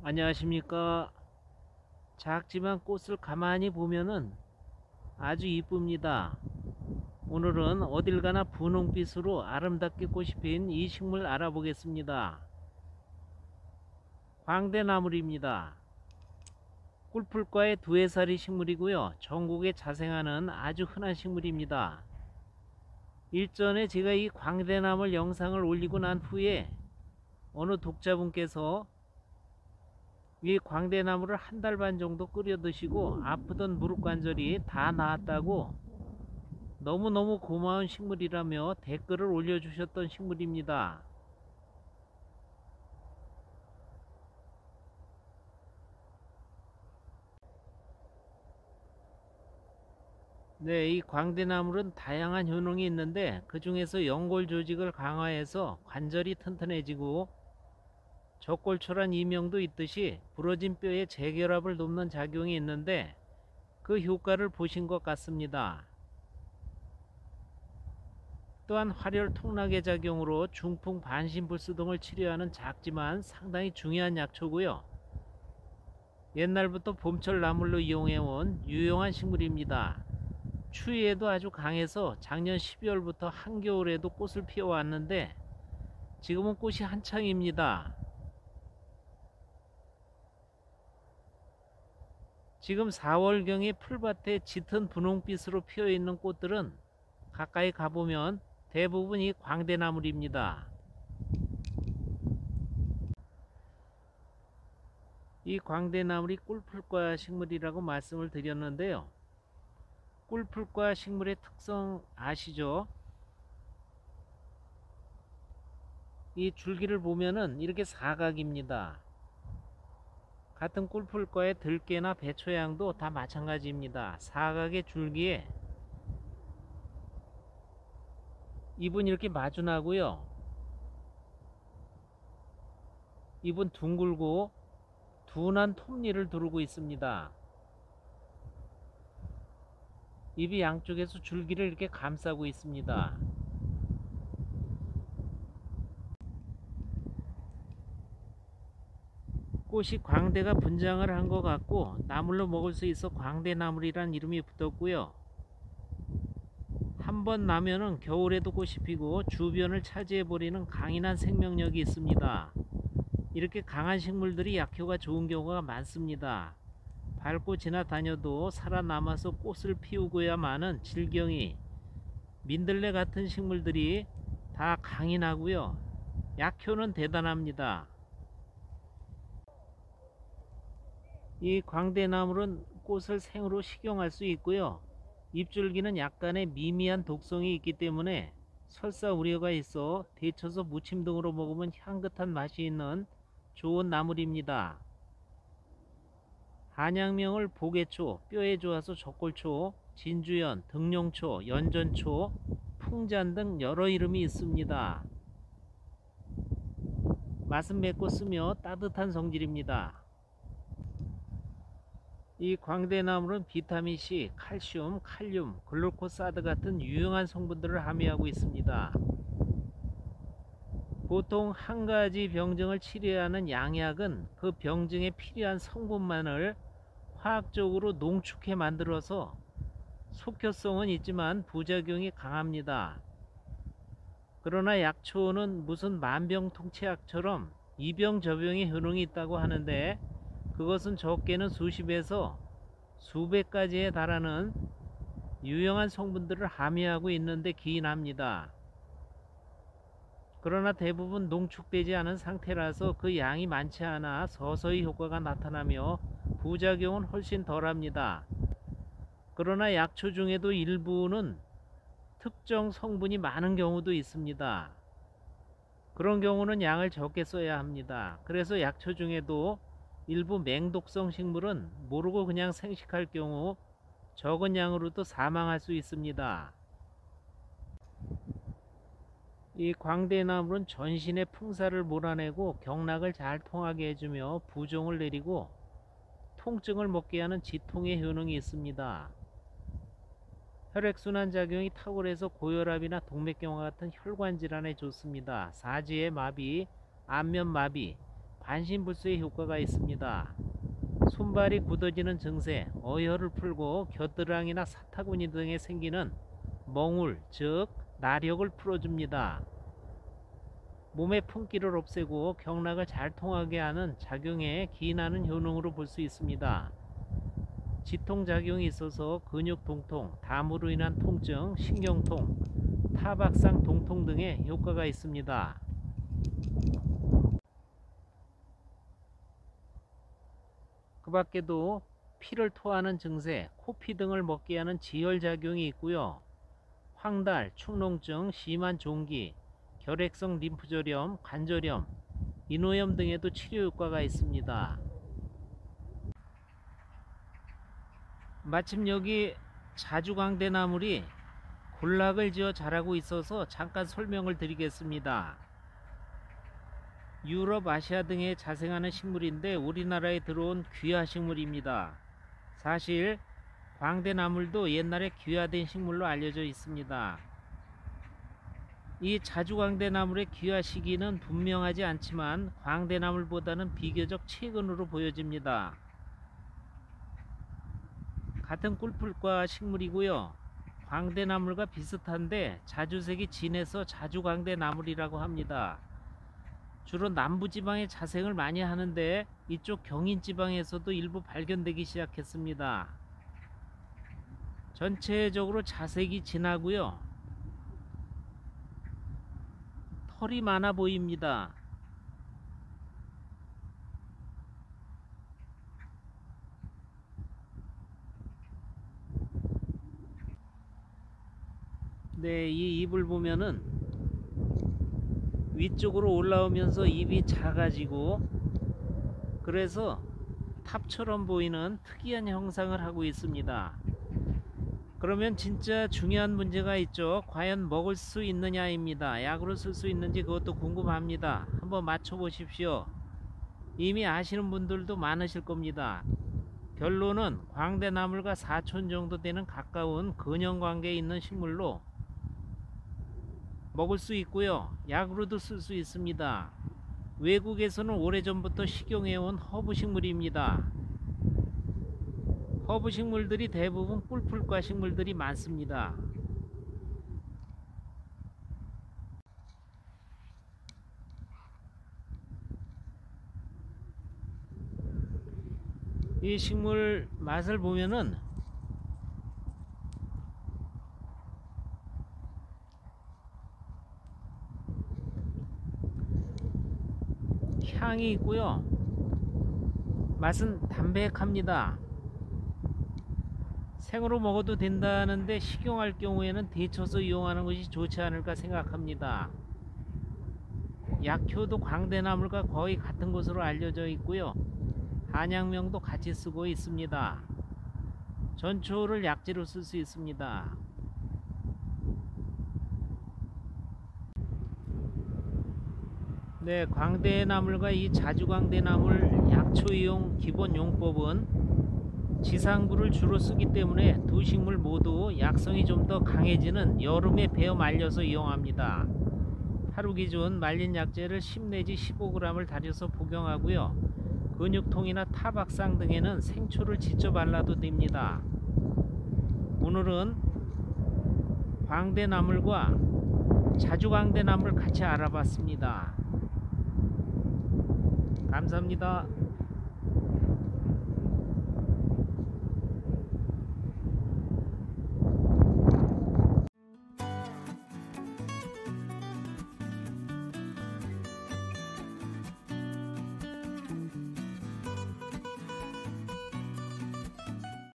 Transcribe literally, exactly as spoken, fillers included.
안녕하십니까. 작지만 꽃을 가만히 보면은 아주 이쁩니다. 오늘은 어딜 가나 분홍빛으로 아름답게 꽃이 핀 이 식물 알아보겠습니다. 광대나물입니다. 꿀풀과의 두해살이 식물이고요. 전국에 자생하는 아주 흔한 식물입니다. 일전에 제가 이 광대나물 영상을 올리고 난 후에 어느 독자분께서 이 광대나무를 한 달 반 정도 끓여 드시고 아프던 무릎 관절이 다 나았다고 너무너무 고마운 식물이라며 댓글을 올려주셨던 식물입니다. 네, 이 광대나물은 다양한 효능이 있는데 그 중에서 연골 조직을 강화해서 관절이 튼튼해지고 적골초란 이명도 있듯이 부러진 뼈의 재결합을 돕는 작용이 있는데 그 효과를 보신 것 같습니다. 또한 활혈 통락의 작용으로 중풍 반신불수 등을 치료하는 작지만 상당히 중요한 약초고요. 옛날부터 봄철 나물로 이용해온 유용한 식물입니다. 추위에도 아주 강해서 작년 십이월부터 한겨울에도 꽃을 피워왔는데 지금은 꽃이 한창입니다. 지금 사월경에 풀밭에 짙은 분홍빛으로 피어있는 꽃들은 가까이 가보면 대부분 이 광대나물입니다. 이 광대나물이 꿀풀과 식물이라고 말씀을 드렸는데요. 꿀풀과 식물의 특성 아시죠? 이 줄기를 보면은 이렇게 사각입니다. 같은 꿀풀과의 들깨나 배초향도 다 마찬가지입니다. 사각의 줄기에 잎은 이렇게 마주나고요. 잎은 둥글고 둔한 톱니를 두르고 있습니다. 잎이 양쪽에서 줄기를 이렇게 감싸고 있습니다. 꽃이 광대가 분장을 한 것 같고 나물로 먹을 수 있어 광대나물이란 이름이 붙었고요. 한번 나면은 겨울에도 꽃이 피고 주변을 차지해버리는 강인한 생명력이 있습니다. 이렇게 강한 식물들이 약효가 좋은 경우가 많습니다. 밟고 지나다녀도 살아남아서 꽃을 피우고야 마는 질경이 민들레 같은 식물들이 다 강인하고요. 약효는 대단합니다. 이 광대나물은 꽃을 생으로 식용할 수 있고요. 잎줄기는 약간의 미미한 독성이 있기 때문에 설사 우려가 있어 데쳐서 무침 등으로 먹으면 향긋한 맛이 있는 좋은 나물입니다. 한약명을 보개초, 뼈에 좋아서 적골초, 진주연, 등룡초, 연전초, 풍잔 등 여러 이름이 있습니다. 맛은 맵고 쓰며 따뜻한 성질입니다. 이 광대나물은 비타민C, 칼슘, 칼륨, 글루코사드 같은 유용한 성분들을 함유하고 있습니다. 보통 한 가지 병증을 치료하는 양약은 그 병증에 필요한 성분만을 화학적으로 농축해 만들어서 속효성은 있지만 부작용이 강합니다. 그러나 약초는 무슨 만병통치약처럼 이병저병의 효능이 있다고 하는데 그것은 적게는 수십에서 수백 가지에 달하는 유용한 성분들을 함유하고 있는데 기인합니다. 그러나 대부분 농축되지 않은 상태라서 그 양이 많지 않아 서서히 효과가 나타나며 부작용은 훨씬 덜합니다. 그러나 약초 중에도 일부는 특정 성분이 많은 경우도 있습니다. 그런 경우는 양을 적게 써야 합니다. 그래서 약초 중에도 일부 맹독성 식물은 모르고 그냥 생식할 경우 적은 양으로도 사망할 수 있습니다. 이 광대나물은 전신의 풍사를 몰아내고 경락을 잘 통하게 해주며 부종을 내리고 통증을 먹게 하는 지통의 효능이 있습니다. 혈액순환 작용이 탁월해서 고혈압이나 동맥경화 같은 혈관 질환에 좋습니다. 사지의 마비, 안면 마비, 반신불수의 효과가 있습니다. 손발이 굳어지는 증세, 어혈을 풀고 겨드랑이나 사타구니 등에 생기는 멍울, 즉 나력을 풀어줍니다. 몸의 품기를 없애고 경락을 잘 통하게 하는 작용에 기인하는 효능으로 볼 수 있습니다. 지통작용이 있어서 근육 통통, 담으로 인한 통증, 신경통, 타박상 동통 등의 효과가 있습니다. 그 밖에도 피를 토하는 증세, 코피 등을 먹게 하는 지혈작용이 있고요. 황달, 축농증, 심한 종기, 결핵성 림프절염, 관절염, 인후염 등에도 치료 효과가 있습니다. 마침 여기 자주광대나물이 군락을 지어 자라고 있어서 잠깐 설명을 드리겠습니다. 유럽, 아시아 등에 자생하는 식물인데 우리나라에 들어온 귀화식물입니다. 사실 광대나물도 옛날에 귀화된 식물로 알려져 있습니다. 이 자주광대나물의 귀화 시기는 분명하지 않지만 광대나물보다는 비교적 최근으로 보여집니다. 같은 꿀풀과 식물이고요. 광대나물과 비슷한데 자주색이 진해서 자주광대나물이라고 합니다. 주로 남부지방에 자생을 많이 하는데 이쪽 경인지방에서도 일부 발견되기 시작했습니다. 전체적으로 자색이 진하고요. 털이 많아 보입니다. 네, 이 잎을 보면은 위쪽으로 올라오면서 잎이 작아지고 그래서 탑처럼 보이는 특이한 형상을 하고 있습니다. 그러면 진짜 중요한 문제가 있죠. 과연 먹을 수 있느냐입니다. 약으로 쓸 수 있는지 그것도 궁금합니다. 한번 맞춰 보십시오. 이미 아시는 분들도 많으실 겁니다. 결론은 광대나물과 사촌 정도 되는 가까운 근형관계에 있는 식물로 먹을 수 있고요. 약으로도 쓸 수 있습니다. 외국에서는 오래전부터 식용해온 허브식물입니다. 허브식물들이 대부분 꿀풀과 식물들이 많습니다. 이 식물 맛을 보면은 향이 있고요. 맛은 담백합니다. 생으로 먹어도 된다는데 식용할 경우에는 데쳐서 이용하는 것이 좋지 않을까 생각합니다. 약효도 광대나물과 거의 같은 것으로 알려져 있고요. 한약명도 같이 쓰고 있습니다. 전초를 약재로 쓸 수 있습니다. 네, 광대나물과 이 자주광대나물 약초 이용 기본 용법은 지상구를 주로 쓰기 때문에 두 식물 모두 약성이 좀 더 강해지는 여름에 베어 말려서 이용합니다. 하루 기준 말린 약재를 십 내지 십오 그램을 달여서 복용하고요. 근육통이나 타박상 등에는 생초를 직접 발라도 됩니다. 오늘은 광대나물과 자주광대나물 같이 알아봤습니다. 감사합니다.